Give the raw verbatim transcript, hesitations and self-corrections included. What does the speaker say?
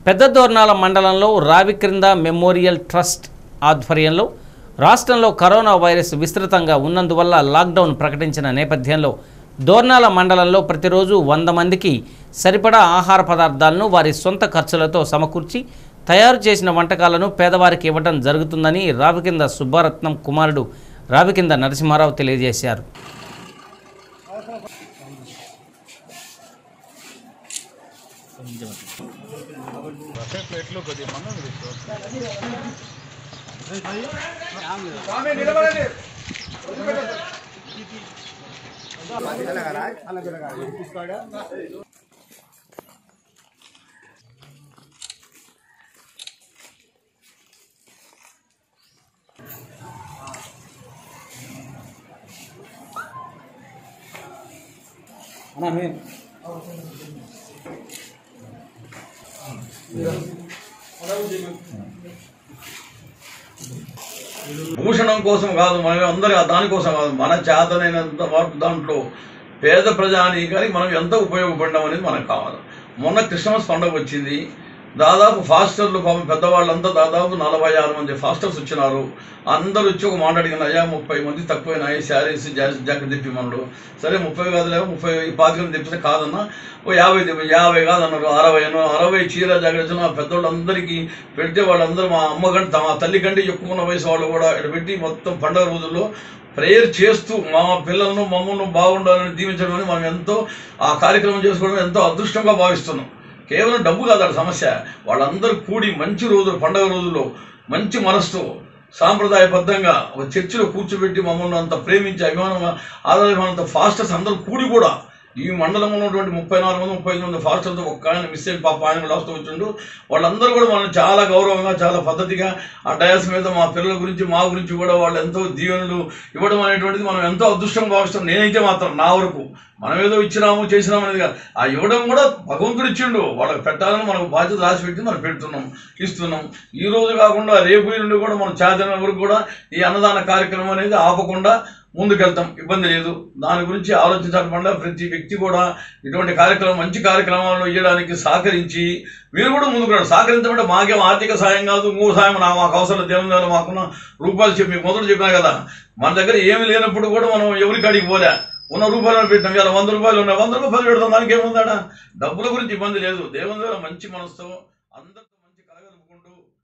పెద్దదోర్నాల మండలంలో రావిక్రింద memorial trust ఆధ్వర్యంలో రాష్ట్రంలో కరోనా వైరస్ విస్తృతంగా ఉన్నందువల్ల లాక్డౌన్ ప్రకటించిన నేపథ్యంలో దోర్నాల మండలంలో ప్రతిరోజు వంద మందికి సరిపడా ఆహార పదార్థాలను వారి సొంత ఖర్చులతో సమకూర్చి తయారు చేసిన వంటకాలను పేదవారికి ఇవ్వడం జరుగుతుందని రావికింద సుబ్బారత్నం కుమారుడు రావికింద నరసింహారావు తెలియజేశారు. భూషణం కోసం కాదు, మనం అందరూ దానికోసం కాదు, మన చేతనైనంత వరకు దాంట్లో పేద ప్రజానీకానికి మనం ఎంత ఉపయోగపడ్డాం అనేది మనకు కావాలి. మొన్న క్రిస్మస్ పండుగ వచ్చింది. దాదాపు ఫాస్టర్లు పాపం పెద్దవాళ్ళంతా దాదాపు నలభై ఆరు మంది ఫాస్టర్స్ వచ్చినారు. అందరూ వచ్చి ఒక మాట అడిగిన, అయ్యా ముప్పై మంది తక్కువైనాయి, శారీస్ జాకెట్ తెప్పిమన్నాడు. సరే ముప్పై కాదులేవు, ముప్పై పాతికలు తెప్పిస్తే కాదన్నా, ఓ యాభై తెప్పి యాభై కాదన్నారు, అరవై అరవై చీర జాకెట్ నా పెద్దవాళ్ళందరికీ పెడితే వాళ్ళందరూ మా అమ్మ కంటే మా తల్లి కంటే ఎక్కువ వయసు వాళ్ళు కూడా ఇక్కడ పెట్టి మొత్తం పండుగ రోజుల్లో ప్రేయర్ చేస్తూ మా పిల్లలను మమ్మల్ని బాగుండాలని దీవించడం మనం ఎంతో ఆ కార్యక్రమం చేసుకోవడం ఎంతో అదృష్టంగా భావిస్తున్నాం. కేవలం డబ్బు కాదు సమస్య. వాళ్ళందరూ కూడి మంచి రోజులు పండుగ రోజుల్లో మంచి మనసుతో సాంప్రదాయబద్ధంగా ఒక చర్చిలో కూర్చోబెట్టి మమ్మల్ని అంత ప్రేమించి అభిమానం ఆదరణ ఫాస్టర్స్ అందరూ కూడి కూడా ఈ మండలంలో ఉన్నటువంటి ముప్పై నాలుగు మంది ముప్పై ఐదు మంది ఫాస్టర్తో ఒక్క ఆయన మిస్ అయిన పాప ఆయన లాస్ట్ వచ్చిండు. వాళ్ళందరూ కూడా మనల్ని చాలా గౌరవంగా చాలా పద్ధతిగా ఆ డయాస్ మీద మా పిల్లల గురించి మా గురించి కూడా వాళ్ళు ఎంతో దీవెనలు ఇవ్వడం అనేటువంటిది మనం ఎంతో అదృష్టంగా భావిస్తాం. నేనైతే మాత్రం నా వరకు మనం ఏదో ఇచ్చినాము చేసినాము అనేది కాదు, ఆ ఇవ్వడం కూడా భగవంతుడు ఇచ్చిండు. వాళ్ళకి పెట్టాలని మనకు బాధ్యత రాసి పెట్టి మనం పెడుతున్నాం, ఇస్తున్నాం. ఈ రోజు కాకుండా రేపు నుండి కూడా మనం చేతన వరకు కూడా ఈ అన్నదాన కార్యక్రమం అనేది ఆపకుండా ముందుకెళ్తాం, ఇబ్బంది లేదు. దాని గురించి ఆలోచించకుండా ప్రతి వ్యక్తి కూడా ఇటువంటి కార్యక్రమం మంచి కార్యక్రమాలను ఇవ్వడానికి సహకరించి మీరు కూడా ముందుకు రండి. సహకరించమంటే మాకేం ఆర్థిక సాయం కాదు, మూడు సాయం నా మాకు అవసరం దేవుని మాకున్న రూపాయలు చెప్పి మీకు మొదలు చెప్పినా కదా, మన దగ్గర ఏమి లేనప్పుడు కూడా మనం ఎవరికి అడిగి పోలే, ఉన్న రూపాయలు పెట్టినాం. ఇలా వంద రూపాయలు ఉన్నాయి, వంద రూపాయలు పెడతాం, దానికి ఏముందా? డబ్బుల గురించి ఇబ్బంది లేదు. దేవుని మంచి మనసుతో అందరూ